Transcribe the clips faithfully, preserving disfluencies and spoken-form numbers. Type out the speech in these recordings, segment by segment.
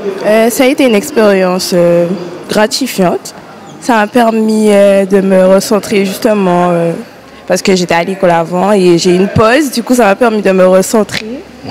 Euh, ça a été une expérience euh, gratifiante. Ça m'a permis euh, de me recentrer justement euh, parce que j'étais à l'école avant et j'ai une pause. Du coup, ça m'a permis de me recentrer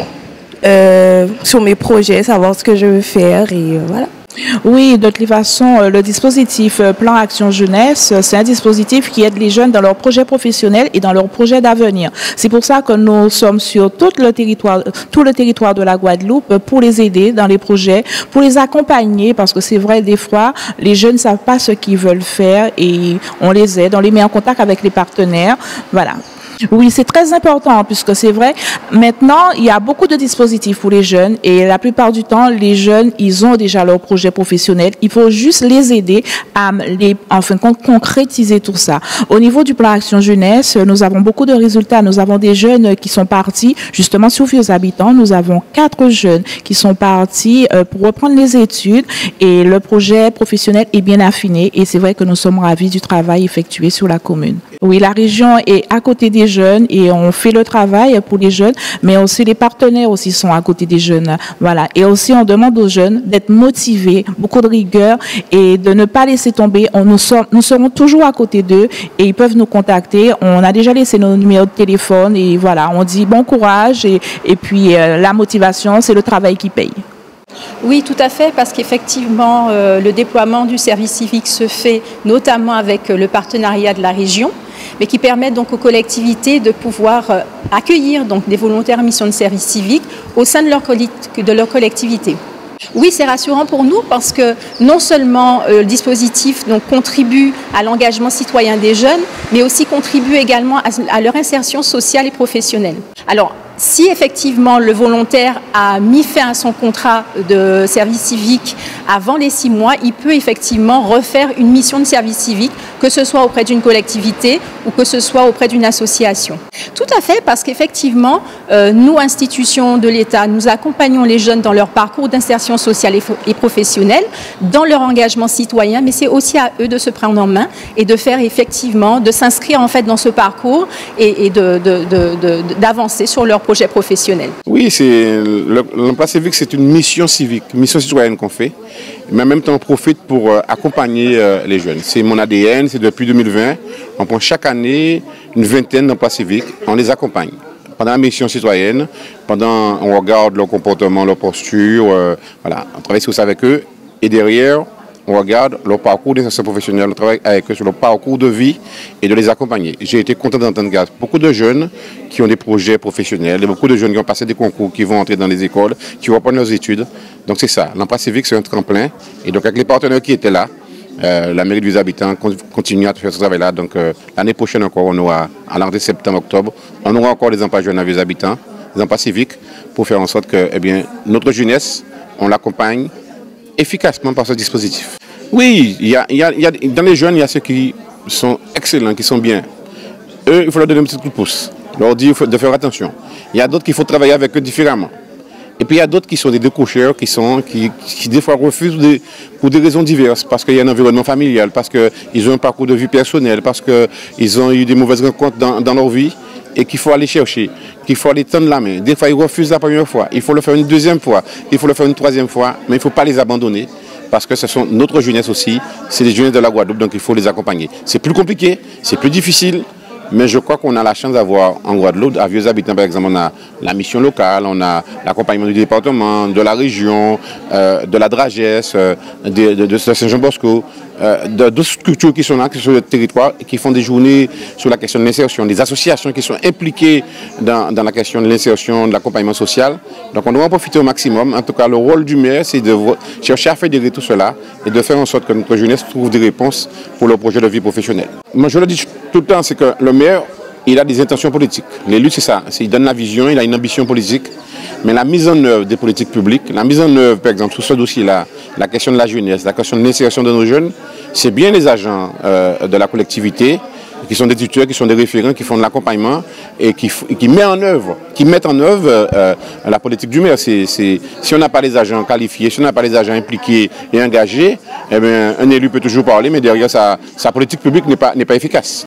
euh, sur mes projets, savoir ce que je veux faire et euh, voilà. Oui, de toute façon, le dispositif Plan Action Jeunesse, c'est un dispositif qui aide les jeunes dans leurs projets professionnels et dans leurs projets d'avenir. C'est pour ça que nous sommes sur tout le territoire, tout le territoire de la Guadeloupe pour les aider dans les projets, pour les accompagner, parce que c'est vrai, des fois, les jeunes ne savent pas ce qu'ils veulent faire et on les aide, on les met en contact avec les partenaires. Voilà. Oui, c'est très important puisque c'est vrai, maintenant, il y a beaucoup de dispositifs pour les jeunes et la plupart du temps, les jeunes, ils ont déjà leur projet professionnel. Il faut juste les aider à les, en fin de compte, concrétiser tout ça. Au niveau du plan Action Jeunesse, nous avons beaucoup de résultats. Nous avons des jeunes qui sont partis justement sur Vieux Habitants. Nous avons quatre jeunes qui sont partis pour reprendre les études et le projet professionnel est bien affiné et c'est vrai que nous sommes ravis du travail effectué sur la commune. Oui, la région est à côté des jeunes et on fait le travail pour les jeunes, mais aussi les partenaires aussi sont à côté des jeunes. Voilà. Et aussi, on demande aux jeunes d'être motivés, beaucoup de rigueur et de ne pas laisser tomber. On, nous, sommes, nous serons toujours à côté d'eux et ils peuvent nous contacter. On a déjà laissé nos numéros de téléphone et voilà, on dit bon courage et, et puis euh, la motivation, c'est le travail qui paye. Oui, tout à fait, parce qu'effectivement, euh, le déploiement du service civique se fait notamment avec le partenariat de la région, mais qui permet donc aux collectivités de pouvoir euh, accueillir donc, des volontaires en mission de service civique au sein de leur, de leur collectivité. Oui, c'est rassurant pour nous parce que non seulement euh, le dispositif donc, contribue à l'engagement citoyen des jeunes, mais aussi contribue également à, à leur insertion sociale et professionnelle. Alors, si effectivement le volontaire a mis fin à son contrat de service civique avant les six mois, il peut effectivement refaire une mission de service civique, que ce soit auprès d'une collectivité ou que ce soit auprès d'une association. Tout à fait, parce qu'effectivement, euh, nous, institutions de l'État, nous accompagnons les jeunes dans leur parcours d'insertion sociale et, et professionnelle, dans leur engagement citoyen, mais c'est aussi à eux de se prendre en main et de faire effectivement, de s'inscrire en fait dans ce parcours et, et de, de, de, de, d'avancer sur leur projet professionnel. Oui, l'emploi civique, c'est une mission civique, une mission citoyenne qu'on fait, mais en même temps on profite pour euh, accompagner euh, les jeunes. C'est mon A D N, c'est depuis deux mille vingt, on prend chaque année une vingtaine d'emplois civiques, on les accompagne. Pendant la mission citoyenne, pendant on regarde leur comportement, leur posture, euh, voilà, on travaille sur ça avec eux, et derrière, on regarde leur parcours d'insertion professionnelle, on travaille avec eux sur leur parcours de vie et de les accompagner. J'ai été content d'entendre beaucoup de jeunes qui ont des projets professionnels, et beaucoup de jeunes qui ont passé des concours, qui vont entrer dans les écoles, qui reprennent leurs études. Donc c'est ça, l'emploi civique c'est un tremplin. Et donc avec les partenaires qui étaient là, euh, la mairie des habitants continue à faire ce travail-là. Donc euh, l'année prochaine encore, on aura, à l'entrée septembre, octobre, on aura encore des emplois jeunes à vieux habitants, des emplois civiques, pour faire en sorte que eh bien, notre jeunesse, on l'accompagne efficacement par ce dispositif. Oui, il y a, il y a, il y a, dans les jeunes, il y a ceux qui sont excellents, qui sont bien. Eux, il faut leur donner un petit coup de pouce, leur dire de faire attention. Il y a d'autres qu'il faut travailler avec eux différemment. Et puis il y a d'autres qui sont des décrocheurs, qui, sont, qui, qui des fois refusent des, pour des raisons diverses, parce qu'il y a un environnement familial, parce qu'ils ont un parcours de vie personnel, parce qu'ils ont eu des mauvaises rencontres dans, dans leur vie, et qu'il faut aller chercher, qu'il faut aller tendre la main. Des fois, ils refusent la première fois, il faut le faire une deuxième fois, il faut le faire une troisième fois, mais il ne faut pas les abandonner, parce que ce sont notre jeunesse aussi, c'est les jeunesses de la Guadeloupe, donc il faut les accompagner. C'est plus compliqué, c'est plus difficile, mais je crois qu'on a la chance d'avoir en Guadeloupe, à Vieux Habitants par exemple, on a la mission locale, on a l'accompagnement du département, de la région, euh, de la Dragesse, euh, de, de, de Saint-Jean-Bosco, euh, d'autres structures qui sont là, qui sont sur le territoire, et qui font des journées sur la question de l'insertion, des associations qui sont impliquées dans, dans la question de l'insertion, de l'accompagnement social. Donc on doit en profiter au maximum. En tout cas, le rôle du maire, c'est de chercher à fédérer tout cela et de faire en sorte que notre jeunesse trouve des réponses pour leur projet de vie professionnelle. Moi, je le dis tout le temps, c'est que le maire, il a des intentions politiques. L'élu, c'est ça. Il donne la vision, il a une ambition politique. Mais la mise en œuvre des politiques publiques, la mise en œuvre, par exemple, sur ce dossier-là, la question de la jeunesse, la question de l'insertion de nos jeunes, c'est bien les agents euh, de la collectivité, qui sont des tuteurs, qui sont des référents, qui font de l'accompagnement et qui, qui, met en œuvre, qui mettent en œuvre euh, la politique du maire. C'est, c'est, si on n'a pas les agents qualifiés, si on n'a pas les agents impliqués et engagés, eh bien, un élu peut toujours parler, mais derrière, sa, sa politique publique n'est pas, n'est pas efficace.